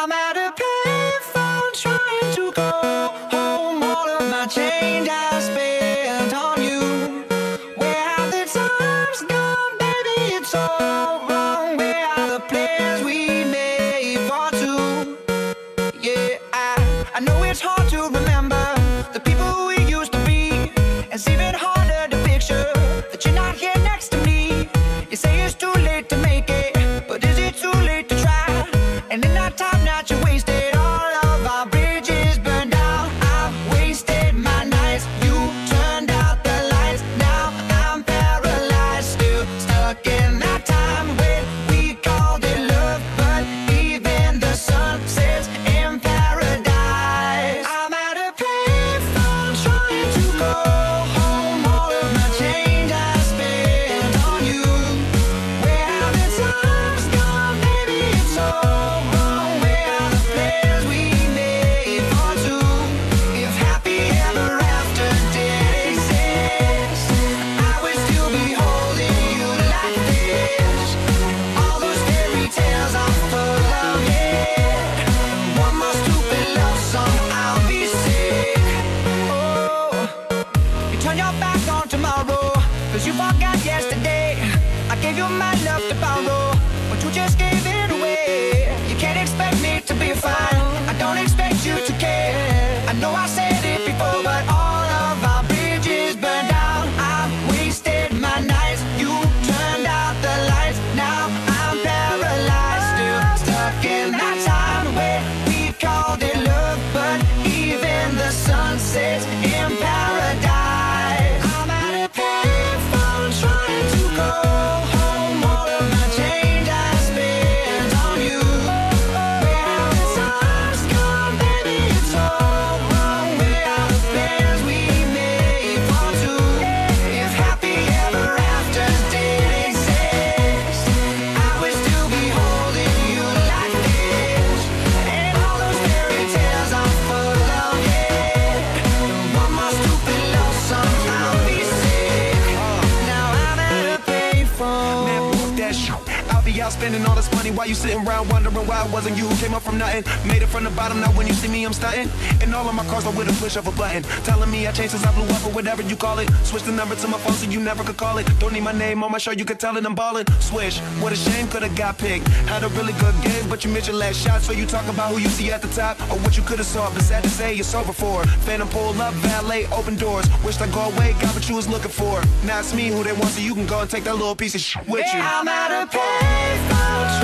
I'm at a payphone trying to go home. All of my change I spent on you. Where have the times gone, baby? It's all wrong. Where are the plans we made for two? Yeah, I know it's hard to remember the people we used to be. It's even harder to picture that you're not here next to me. You say it's too late to make it, but is it too late to try? And in that time that you wasted, all of our bridges burned down. I've wasted my nights, you turned out the lights. Now I'm paralyzed, still stuck in that time when we called it love. But even the sun sets in paradise. I'm at a payphone trying to go home. All of my change I spent on you. Where have the times gone, baby? It's all wrong. Where are the plans we made for two? If happy ever after did exist, I would still be holding you like this. All those fairy tales are full of it. One more stupid love song, I'll be sick. Oh, you turn your back on tomorrow, cause you forgot yesterday. I gave you my love to borrow, but you just gave it away. You can't expect me to be fine, I don't expect you to care. I know I said it before, but all of our bridges burned down. I wasted my nights, you turned out the lights. Now I'm paralyzed, still stuck in that time where we called it love. But even the sun sets in paradise. I'm at a payphone trying to go home. All of my change I spent on you. Where have the times gone, baby? It's all wrong. Where are the plans we made for two? If happy ever afters did exist, I would still be holding you like this. And all those fairy tales are full of it. One more stupid love song, I'll be sick. Now I'm at a payphone. Man, book that shit. I'll be out spending all this money while you sitting around wondering why it wasn't you who came up from nothing. Made it from the bottom, now when you see me I'm stunting. And all of my cars are with a push of a button, telling me I changed since I blew up or whatever you call it. Switch the number to my phone so you never could call it. Don't need my name on my show, you could tell it I'm ballin'. Swish, what a shame, could've got picked. Had a really good game, but you missed your last shot. So you talk about who you see at the top or what you could've saw, but sad to say you're sober for. Phantom pull up, valet, open doors. Wished I go away, got what you was looking for. Now it's me who they want, so you can go and take that little piece of shit with you. I'm at a payphone